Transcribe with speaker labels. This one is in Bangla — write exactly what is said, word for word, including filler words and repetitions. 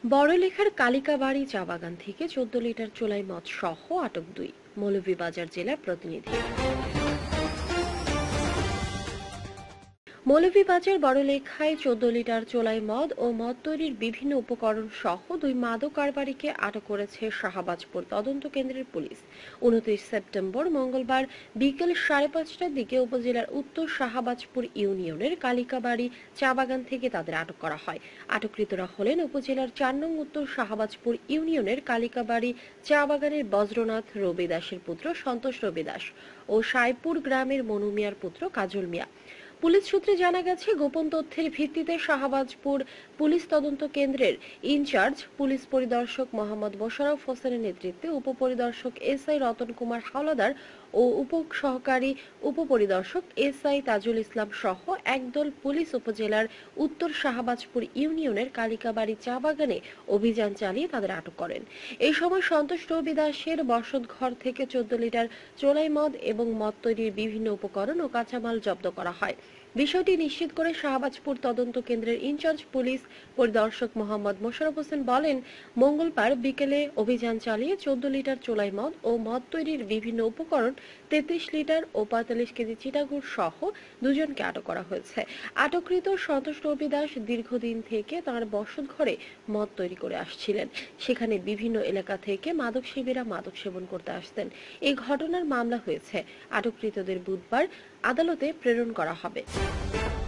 Speaker 1: বড়লেখার কালিকাবাড়ি চা বাগান থেকে চোদ্দ লিটার চোলাই মদ সহ আটক দুই। মৌলভীবাজার জেলার প্রতিনিধি। মৌলভীবাজার বড়লেখায় চোদ্দ লিটার চোলাই মদ ও মদ তৈরির বিভিন্ন উপকরণ সহ দুই মাদক কারবারিকে আটক করেছে শাহবাজপুর তদন্ত কেন্দ্রের পুলিশ। উনত্রিশ সেপ্টেম্বর মঙ্গলবার বিকেল সাড়ে পাঁচটার দিকে উপজেলার উত্তর শাহবাজপুর ইউনিয়নের কালিকাবাড়ি চা বাগান থেকে তাদের আটক করা হয়। আটককৃতরা হলেন উপজেলার চার নং উত্তর শাহবাজপুর ইউনিয়নের কালিকাবাড়ি চা বাগানের বজ্রনাথ রবি দাসের পুত্র সন্তোষ রবি দাস ও সাইপুর গ্রামের মনু মিয়ার পুত্র কাজল মিয়া। পুলিশ সূত্রে জানা গেছে, গোপন তথ্যের ভিত্তিতে শাহবাজপুর পুলিশ তদন্ত কেন্দ্রের ইনচার্জ পুলিশ পরিদর্শক মোহাম্মদ মোশাররফ হোসেনের নেতৃত্বে উপপরিদর্শক এসআই রতন কুমার হাওলাদার ও উপ সহকারী উপপরিদর্শক এসআই তাজুল ইসলাম সহ একদল পুলিশ উপজেলার উত্তর শাহবাজপুর ইউনিয়নের কালিকাবাড়ি চা বাগানে অভিযান চালিয়ে তাদের আটক করেন। এই সময় সন্তোষ রবি দাসের বসতঘর থেকে চোদ্দ লিটার চোলাই মদ এবং মদ তৈরির বিভিন্ন উপকরণ ও কাঁচামাল জব্দ করা হয়। বিষয়টি নিশ্চিত করে শাহবাজপুর তদন্ত কেন্দ্রের ইনচার্জ পুলিশ পরিদর্শক মোহাম্মদ মোশাররফ হোসেন বলেন, মঙ্গলবার বিকেলে অভিযান চালিয়ে চোদ্দ লিটার চোলাই মদ ও মদ তৈরির বিভিন্ন উপকরণ, তেত্রিশ লিটার ও পঁয়তাল্লিশ কেজি চিটাগুড় সহ দুজনকে আটক করা হয়েছে। আটককৃত সন্তোষ রবি দাস দীর্ঘদিন থেকে তাঁর বসতঘরে মদ তৈরি করে আসছিলেন। সেখানে বিভিন্ন এলাকা থেকে মাদক সেবীরা মাদক সেবন করতে আসতেন। এই ঘটনার মামলা হয়েছে। আটককৃতদের বুধবার আদালতে প্রেরণ করা হবে।